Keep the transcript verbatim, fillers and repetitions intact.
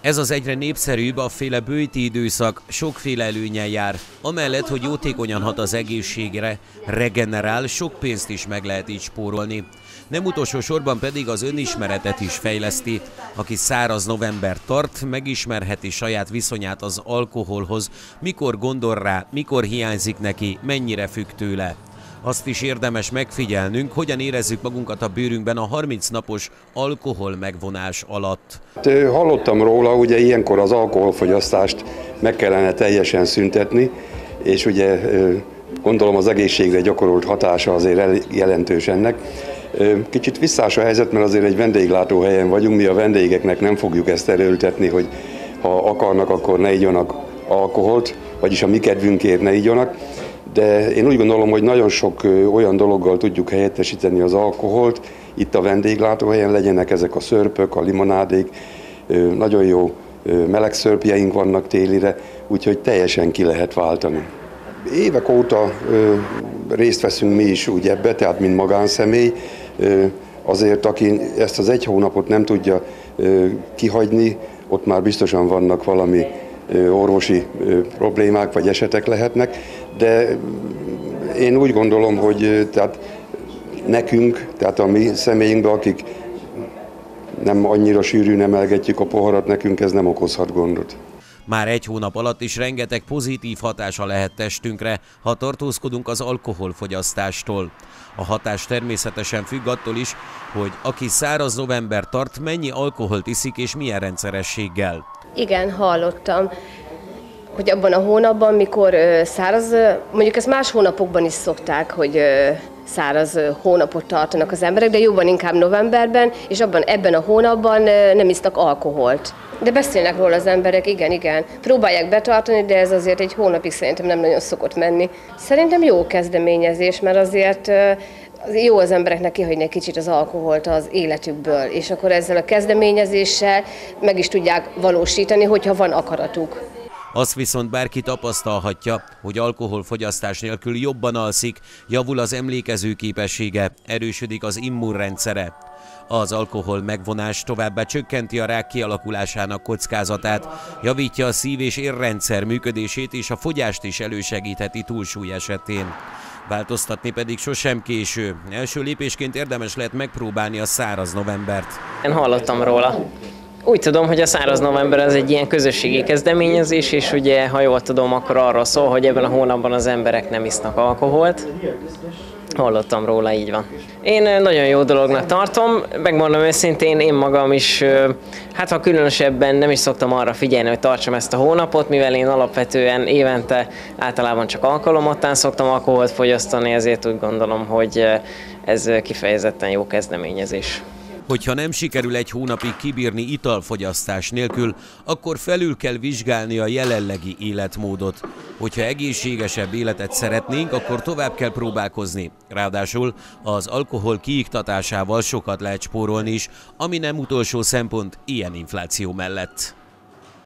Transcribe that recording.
Ez az egyre népszerűbb afféle böjti időszak sokféle előnnyel jár. Amellett, hogy jótékonyan hat az egészségre, regenerál, sok pénzt is meg lehet így spórolni. Nem utolsó sorban pedig az önismeretet is fejleszti. Aki száraz novembert tart, megismerheti saját viszonyát az alkoholhoz, mikor gondol rá, mikor hiányzik neki, mennyire függ tőle. Azt is érdemes megfigyelnünk, hogyan érezzük magunkat a bőrünkben a harminc napos alkohol megvonás alatt. Hallottam róla, ugye ilyenkor az alkoholfogyasztást meg kellene teljesen szüntetni, és ugye gondolom az egészségre gyakorolt hatása azért jelentős ennek. Kicsit visszás a helyzet, mert azért egy vendéglátóhelyen vagyunk, mi a vendégeknek nem fogjuk ezt erőltetni, hogy ha akarnak, akkor ne igyanak alkoholt, vagyis a mi kedvünkért ne igyanak. De én úgy gondolom, hogy nagyon sok olyan dologgal tudjuk helyettesíteni az alkoholt. Itt a vendéglátóhelyen legyenek ezek a szörpök, a limonádék, nagyon jó meleg szörpjeink vannak télire, úgyhogy teljesen ki lehet váltani. Évek óta részt veszünk mi is úgy ebbe, tehát mint magánszemély. Azért, aki ezt az egy hónapot nem tudja kihagyni, ott már biztosan vannak valami orvosi problémák vagy esetek lehetnek, de én úgy gondolom, hogy tehát nekünk, tehát a mi személyünkben, akik nem annyira sűrűn emelgetjük a poharat, nekünk ez nem okozhat gondot. Már egy hónap alatt is rengeteg pozitív hatása lehet testünkre, ha tartózkodunk az alkoholfogyasztástól. A hatás természetesen függ attól is, hogy aki száraz november tart, mennyi alkoholt iszik és milyen rendszerességgel. Igen, hallottam, hogy abban a hónapban, mikor száraz, mondjuk ezt más hónapokban is szokták, hogy száraz hónapot tartanak az emberek, de jobban inkább novemberben, és abban, ebben a hónapban nem isznak alkoholt. De beszélnek róla az emberek, igen, igen. Próbálják betartani, de ez azért egy hónapig szerintem nem nagyon szokott menni. Szerintem jó kezdeményezés, mert azért jó az embereknek kihagyni egy kicsit az alkoholt az életükből, és akkor ezzel a kezdeményezéssel meg is tudják valósítani, hogyha van akaratuk. Azt viszont bárki tapasztalhatja, hogy alkoholfogyasztás nélkül jobban alszik, javul az emlékező képessége, erősödik az immunrendszere. Az alkohol megvonás továbbá csökkenti a rák kialakulásának kockázatát, javítja a szív- és érrendszer működését, és a fogyást is elősegítheti túlsúly esetén. Változtatni pedig sosem késő. Első lépésként érdemes lehet megpróbálni a száraz novembert. Én hallottam róla. Úgy tudom, hogy a száraz november az egy ilyen közösségi kezdeményezés, és ugye, ha jól tudom, akkor arról szól, hogy ebben a hónapban az emberek nem isznak alkoholt. Hallottam róla, így van. Én nagyon jó dolognak tartom, megmondom őszintén, én magam is, hát ha különösebben nem is szoktam arra figyelni, hogy tartsam ezt a hónapot, mivel én alapvetően évente általában csak alkalomattán szoktam alkoholt fogyasztani, ezért úgy gondolom, hogy ez kifejezetten jó kezdeményezés. Hogyha nem sikerül egy hónapig kibírni italfogyasztás nélkül, akkor felül kell vizsgálni a jelenlegi életmódot. Hogyha egészségesebb életet szeretnénk, akkor tovább kell próbálkozni. Ráadásul az alkohol kiiktatásával sokat lehet spórolni is, ami nem utolsó szempont ilyen infláció mellett.